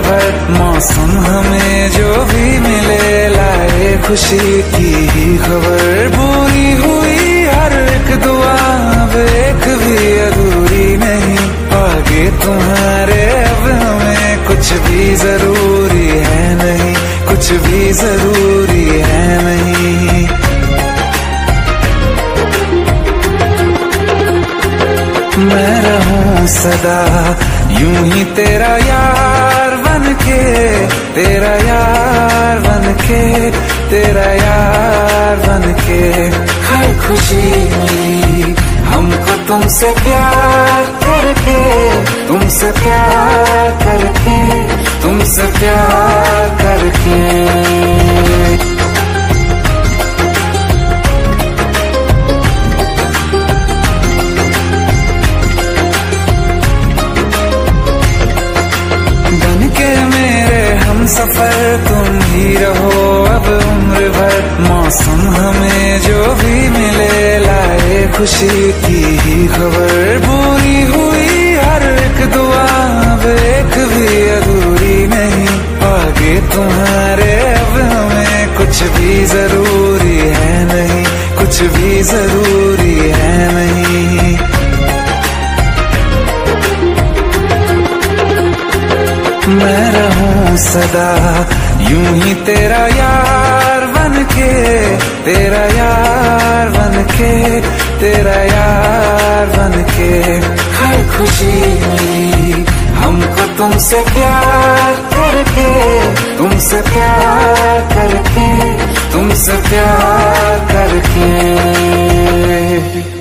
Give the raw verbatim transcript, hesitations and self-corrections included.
भर मौसम हमें जो भी मिले लाए खुशी की ही खबर। पूरी हुई हर एक दुआ एक भी अधूरी नहीं, आगे तुम्हारे अब हमें कुछ भी जरूरी है नहीं, कुछ भी जरूरी है नहीं। मैं रहूं सदा यूं ही तेरा यार बनके, तेरा यार बनके, तेरा यार बनके। हर खुशी मिली हमको तुमसे प्यार करके, तुमसे प्यार करके, तुमसे प्यार करके। सफर तुम ही रहो अब उम्र भर, मौसम हमें जो भी मिले लाए खुशी की ही खबर। पूरी हुई हर एक दुआ एक भी अधूरी नहीं, आगे तुम्हारे अब हमें कुछ भी जरूरी है नहीं, कुछ भी जरूरी है नहीं। मैं रहूं सदा यूं ही तेरा यार बनके, तेरा यार बनके, तेरा यार बनके। हर खुशी मिली हमको तुमसे प्यार करके, तुमसे प्यार करके, तुमसे प्यार करके।